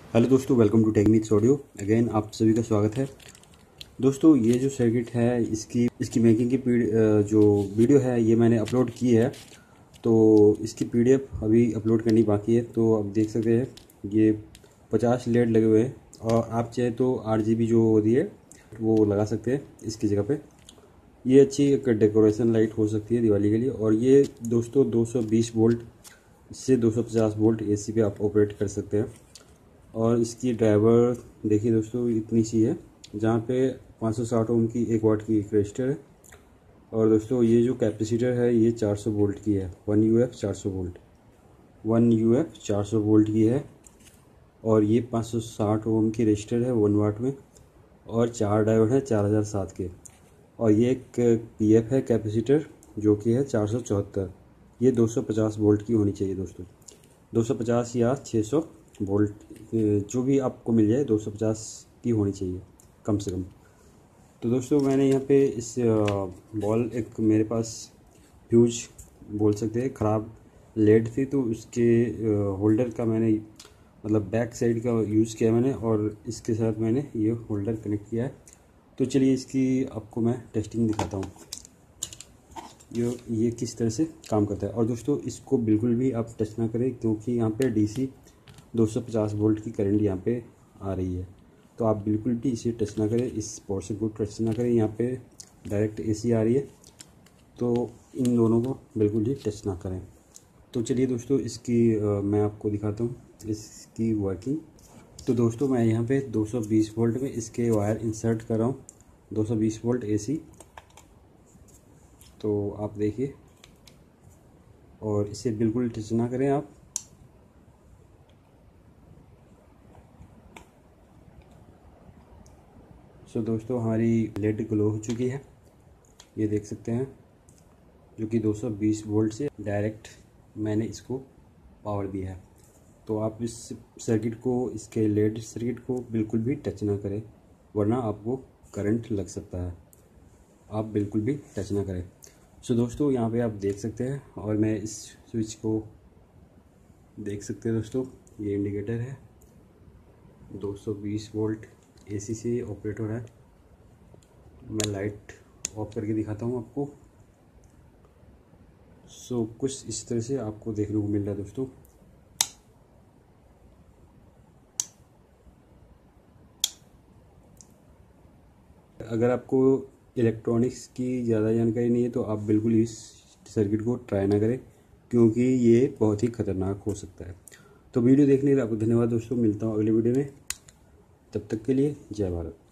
Hello दोस्तों, welcome to technics audio. Again आप सभी का स्वागत है। दोस्तों, ये जो सर्किट है इसकी मेकिंग की जो वीडियो है ये मैंने अपलोड की है। तो इसकी पीडीएफ अभी अपलोड करनी बाकी है। तो आप देख सकते हैं ये 50 लेड लगे हुए हैं और आप चाहे तो RGB जो होती है वो लगा सकते हैं इसकी जगह पे। ये अच्छी एक डेकोरेशन लाइट हो सकती है दिवाली के लिए। और ये दोस्तों 220 वोल्ट से 250 वोल्ट AC पे आप ऑपरेट कर सकते हैं। और इसकी ड्राइवर देखिए दोस्तों, इतनी सी है जहाँ पे 560 ओम की 1 वाट की एक रजिस्टर है। और दोस्तों ये जो कैपेसिटर है ये 400 वोल्ट की है। 1 UF 400 वोल्ट 1 UF 400 वोल्ट की है। और ये 560 ओम की रजिस्टर है 1 वाट में। और 4 डायोड है 4007 के। और ये एक PF है कैपेसिटर जो कि है 474। ये 250 वोल्ट की होनी चाहिए दोस्तों। 250 या 600 वोल्ट जो भी आपको मिल जाए, 250 की होनी चाहिए कम से कम। तो दोस्तों मैंने यहाँ पे इस बॉल एक मेरे पास फ्यूज बोल सकते हैं ख़राब लेड थी, तो उसके होल्डर का मैंने मतलब बैक साइड का यूज़ किया मैंने। और इसके साथ मैंने ये होल्डर कनेक्ट किया है। तो चलिए इसकी आपको मैं टेस्टिंग दिखाता हूँ ये किस तरह से काम करता है। और दोस्तों इसको बिल्कुल भी आप टच ना करें, क्योंकि यहाँ पे DC 250 वोल्ट की करंट यहाँ पे आ रही है। तो आप बिल्कुल भी इसे टच ना करें, इस पोर्शन को टच ना करें। यहाँ पे डायरेक्ट AC आ रही है, तो इन दोनों को बिल्कुल ही टच ना करें। तो चलिए दोस्तों इसकी मैं आपको दिखाता हूँ इसकी वर्किंग। तो दोस्तों मैं यहाँ पे 220 वोल्ट में इसके वायर इंसर्ट कर रहा हूँ, 220 वोल्ट AC। तो आप देखिए, और इसे बिल्कुल टच ना करें आप। सो दोस्तों हमारी लेड ग्लो हो चुकी है, ये देख सकते हैं, जो कि 220 वोल्ट से डायरेक्ट मैंने इसको पावर दिया है। तो आप इस सर्किट को, इसके लेड सर्किट को बिल्कुल भी टच ना करें, वरना आपको करंट लग सकता है। आप बिल्कुल भी टच ना करें। सो दोस्तों यहाँ पे आप देख सकते हैं, और मैं इस स्विच को देख सकते हैं दोस्तों, ये इंडिकेटर है 220 वोल्ट AC से ऑपरेट हो रहा है। मैं लाइट ऑफ करके दिखाता हूँ आपको। सो कुछ इस तरह से आपको देखने को मिल रहा है दोस्तों। अगर आपको इलेक्ट्रॉनिक्स की ज़्यादा जानकारी नहीं है तो आप बिल्कुल इस सर्किट को ट्राई ना करें, क्योंकि ये बहुत ही ख़तरनाक हो सकता है। तो वीडियो देखने के लिए आपको धन्यवाद दोस्तों। मिलता हूँ अगले वीडियो में, तब तक के लिए जय भारत।